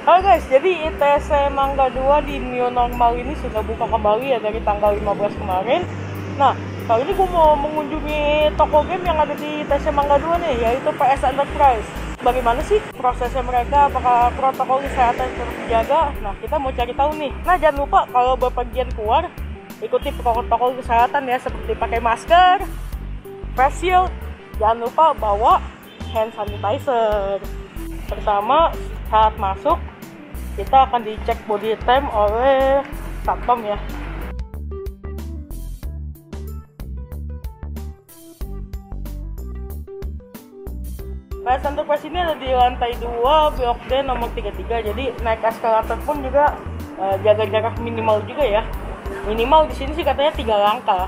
Halo guys, jadi ITC Mangga 2 di new normal ini sudah buka kembali ya dari tanggal 15 kemarin. Nah, kali ini gue mau mengunjungi toko game yang ada di ITC Mangga 2 nih, yaitu PS Enterprise. Bagaimana sih prosesnya mereka, apakah protokol kesehatan terus dijaga? Nah, kita mau cari tahu nih. Nah, jangan lupa kalau berpergian keluar, ikuti protokol kesehatan ya, seperti pakai masker, face shield, jangan lupa bawa hand sanitizer. Pertama, saat masuk, kita akan dicek body temp oleh satpam ya. PS Enterprise ini ada di lantai 2, blok D nomor 33. Jadi naik eskalator pun juga jaga jarak minimal juga ya. Minimal di sini sih katanya 3 langkah.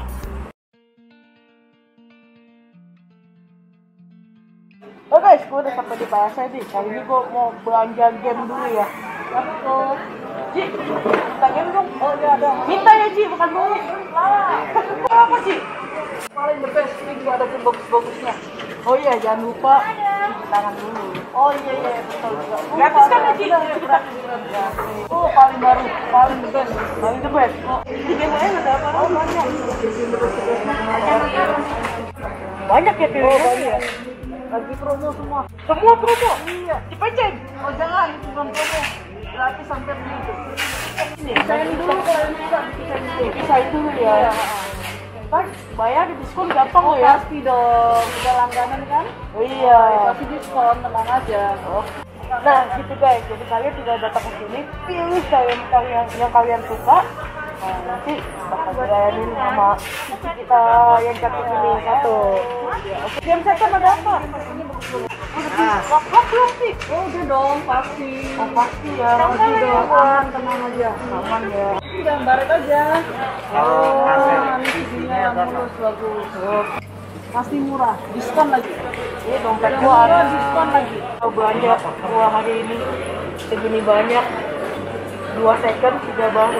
Oh guys, gue udah sampai di PS nih. Kali ini gue mau belanja game dulu ya. Ji, minta game dong. Oh iya ada. Minta ya Ji, bukan beli. Apa sih? Paling the best, ini juga ada game bagus-bagusnya. Oh iya, jangan lupa cuci tangan dulu. Oh iya betul juga. Gratis kan ya Ji? Oh paling baru, paling the best. Paling the best. Di game lain ada apa? Oh banyak. Banyak ya pilihannya ya? Lagi promo semua. Semua promo? Iya. Dipeceng? Oh jangan, itu bukan promo. Gratis sampai begitu. Pisahin dulu kalau bisa. Pisahin dulu ya. Ntar bayar diskon gampang loh ya. Pasti dong, udah langganan kan? Oh iya. Pasti diskon, tenang aja. Oh. Nah gitu guys, jadi kalian tidak datang ke sini, pilih yang kalian suka. Nah, nanti bakal dilayanin sama kita yang cantik ini satu. Oke, game second ada apa? Wak belum sih? Oh udah dong, pasti. Oh pasti ya. Pasti dong, aman, tenang aja. Aman ya. Udah baret aja. Oh, ini CD-nya yang mulus, bagus. Pasti murah, diskon lagi. Ini dompet gua ada diskon lagi. Mau belanja gua hari ini segini banyak. 2 second 3 baru.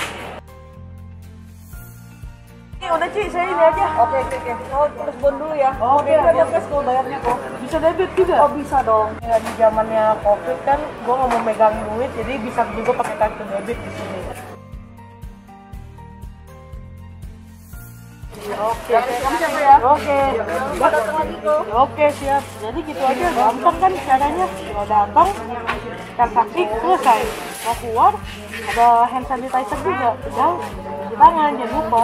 Udah Ci, saya ini aja. Oke. Oh, terus bon dulu ya. Oh, oke. Ada cash kok bayarnya kok. Bisa debit juga? Oh, bisa dong. Ya di zamannya Covid kan gua nggak mau megang duit, jadi bisa juga pakai kartu debit di sini. Oke. Kamu siapa ya? Oke. Gua datang lagi kok. Oke, siap. Jadi gitu aja, gampang kan caranya. Kalau datang, transaksi selesai. Mau keluar, ada hand sanitizer juga. Tinggal cuci tangan, jangan lupa.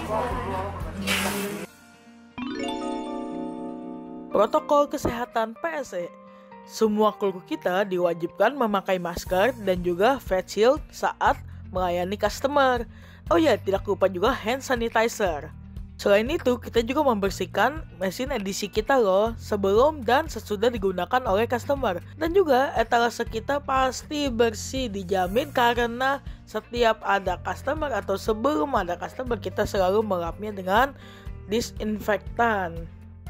Protokol kesehatan PSE. Semua kru kita diwajibkan memakai masker dan juga face shield saat melayani customer. Oh ya, tidak lupa juga hand sanitizer. Selain itu, kita juga membersihkan mesin edisi kita loh, sebelum dan sesudah digunakan oleh customer. Dan juga etalase kita pasti bersih, dijamin, karena setiap ada customer atau sebelum ada customer kita selalu melapnya dengan disinfektan.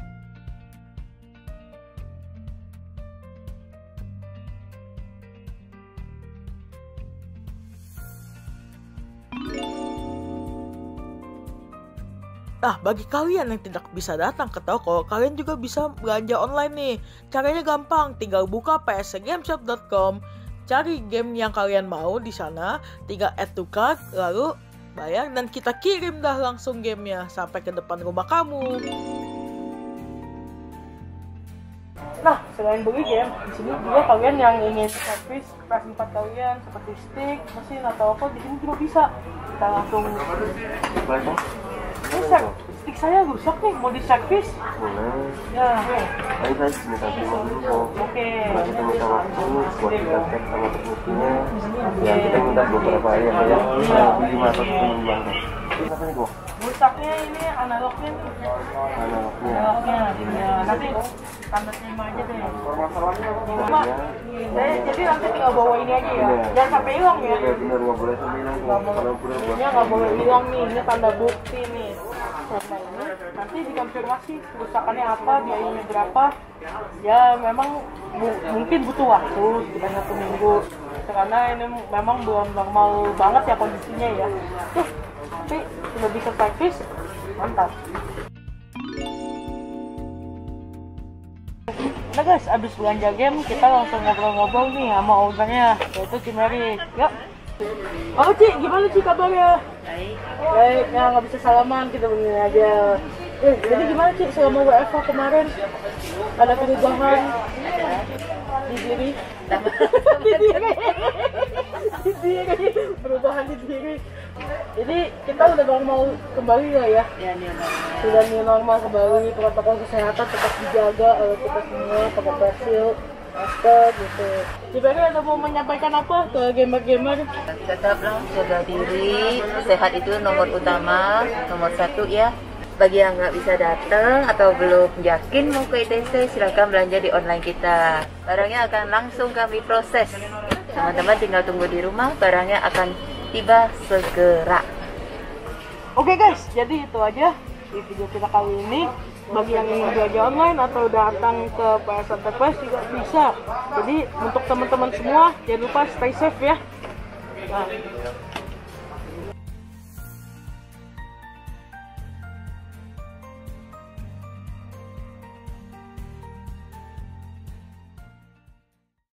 Nah, bagi kalian yang tidak bisa datang ke toko, kalian juga bisa belanja online nih. Caranya gampang, tinggal buka pscgameshop.com, cari game yang kalian mau di sana, tinggal add to cart, lalu bayar dan kita kirim dah langsung gamenya sampai ke depan rumah kamu. Nah, selain beli game, di sini juga kalian yang ingin servis PS4 kalian seperti stick, mesin atau apa, di sini juga bisa. Kita langsung stick saya rusak nih, mau diservis? Boleh. Ya. Tadi saya minta terima dulu kok. Oke. Nanti kita minta waktu buat kita cek sama tekniknya. Ya kita minta beberapa hari ya. Saya beli atau penyumbang. Ini apa nih kok? Rusaknya ini analognya nih. Analognya. Ya, nanti tanda terima aja deh. Cuma, jadi nanti tinggal bawa ini aja ya. Jangan sampai hilang ya. Iya benar, nggak boleh sampai hilang. Nggak boleh hilang nih. Ini tanda bukti nih. Sama ini nanti dikonfirmasi kerusakannya apa, biayanya berapa. Ya memang mungkin butuh waktu sekitar 1 minggu karena ini memang belum normal banget ya kondisinya ya. Tapi sudah bisa servis, mantap. Nah guys, abis belanja game kita langsung ngobrol-ngobrol nih sama ownernya, yaitu Cimeri. Yuk. Oh Ci, gimana Ci kabarnya? Baik. Baik, ya nggak bisa salaman, kita begini aja. Jadi gimana Ci selama WFH kemarin? Ada perubahan di diri? Di diri. Di diri. Perubahan di diri. Jadi kita udah mau kembali lah ya? Ya, new normal. Sudah new normal kembali, protokol kesehatan tetap dijaga oleh kita semua, pakai face shield, masker gitu. Ciberi ada mau menyampaikan apa ke gamer-gamer? Tetaplah jaga diri, sehat itu nomor utama, nomor 1 ya. Bagi yang nggak bisa datang atau belum yakin mau ke ITC, silakan belanja di online kita. Barangnya akan langsung kami proses. Teman-teman tinggal tunggu di rumah, barangnya akan tiba segera. Oke guys, jadi itu aja di video kita kali ini. Bagi yang ingin belanja online atau datang ke PS Enterprise juga bisa. Jadi untuk teman-teman semua jangan lupa stay safe ya. Nah,